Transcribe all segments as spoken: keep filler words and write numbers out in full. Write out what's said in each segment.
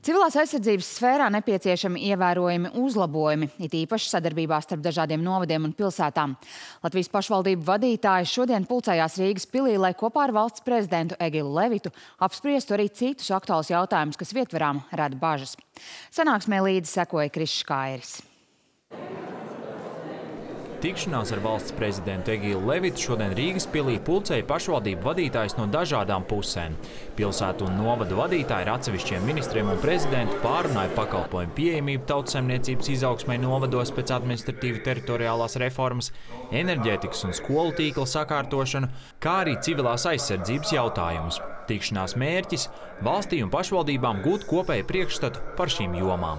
Civilās aizsardzības sfērā nepieciešami ievērojami uzlabojumi, it īpaši sadarbībā starp dažādiem novadiem un pilsētām. Latvijas pašvaldību vadītāji šodien pulcējās Rīgas pilī, lai kopā ar valsts prezidentu Egilu Levitu apspriestu arī citus aktuālus jautājumus, kas vietvarām rada bažas. Sanāksmē līdzi sekoja Krišs Kairis. Tikšanās ar valsts prezidentu Egilu Levitu šodien Rīgas pilī pulcēja pašvaldību vadītājs no dažādām pusēm. Pilsētu un novadu vadītāji ar atsevišķiem ministriem un prezidentu pārunāja pakalpojumu pieejamību tautsaimniecības izaugsmai novados pēc administratīvi teritoriālās reformas, enerģētikas un skolu tīkla sakārtošanu, kā arī civilās aizsardzības jautājumus. Tikšanās mērķis – valstī un pašvaldībām gūt kopēju priekšstatu par šīm jomām.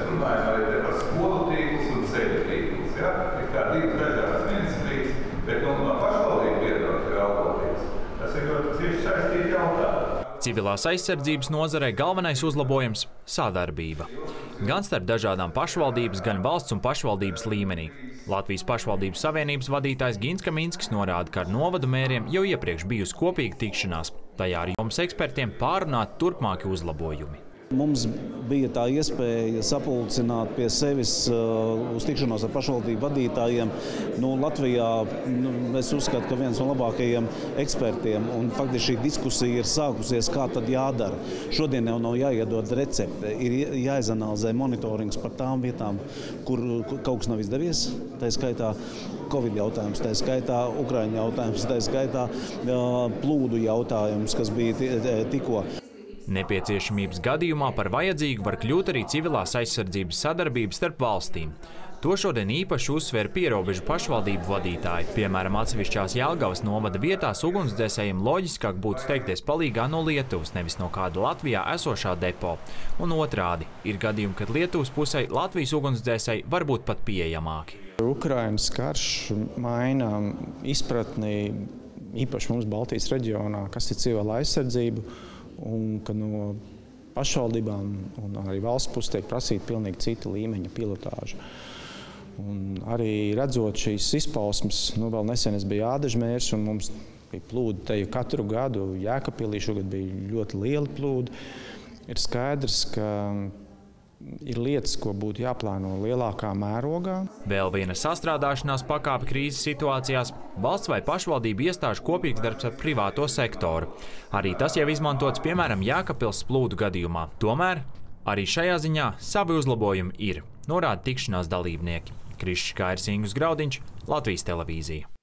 Kā divas dažādas ministrijas, bet no pašvaldību viedokļa raugoties. Tas ir ļoti cieši saistīti jautājumi. Civilās aizsardzības nozarei galvenais uzlabojums – sadarbība. Gan starp dažādām pašvaldības, gan valsts un pašvaldības līmenī. Latvijas pašvaldības savienības vadītājs Gins Kaminskis norāda, ka ar novadu mēriem jau iepriekš bijusi kopīga tikšanās. Tajā ar jomas ekspertiem pārunāt turpmāki uzlabojumi. Mums bija tā iespēja sapulcināt pie sevis uh, uz tikšanos ar pašvaldību vadītājiem. Nu, Latvijā nu, es uzskatu, ka viens no labākajiem ekspertiem, un faktiski šī diskusija ir sākusies, kā tad jādara. Šodien jau nav jāiedod recepte, ir jāizanalizē monitorings par tām vietām, kur kaut kas nav izdevies. Tā skaitā Covid jautājums, tā skaitā Ukraiņu jautājums, tā skaitā uh, plūdu jautājums, kas bija tikko. Nepieciešamības gadījumā par vajadzīgu var kļūt arī civilās aizsardzības sadarbības starp valstīm. To šodien īpaši uzsver pierobežu pašvaldību vadītāji. Piemēram, atsevišķās Jelgavas novada vietās ugunsdzēsējiem loģiskāk būtu steigties palīgā no Lietuvas, nevis no kāda Latvijā esošā depo. Un otrādi, ir gadījumi, kad Lietuvas pusē Latvijas ugunsdzēsēji var būt pat pieejamāki. Ukrainas karš maina izpratni, īpaši mums Baltijas reģionā, kas ir civila aizsardzība, un ka no pašvaldībām un arī valsts puses tiek prasīta pilnīgi cita līmeņa pilotāža. Un arī redzot šīs izpausmes, nu vēl nesen es biju Ādažmērs, un mums bija plūdi te katru gadu. Jēkabpilī šogad bija ļoti liela plūdi. Ir skaidrs, ka ir lietas, ko būtu jāplāno lielākā mērogā. Vēl viena sastrādāšanās pakāpe krīzes situācijās – valsts vai pašvaldību iestāžu kopīgs darbs ar privāto sektoru. Arī tas jau izmantots, piemēram, Jēkabpils plūdu gadījumā. Tomēr arī šajā ziņā savi uzlabojumi ir, norāda tikšanās dalībnieki. Krišs Kairis, Ingus Graudiņš, Latvijas televīzija.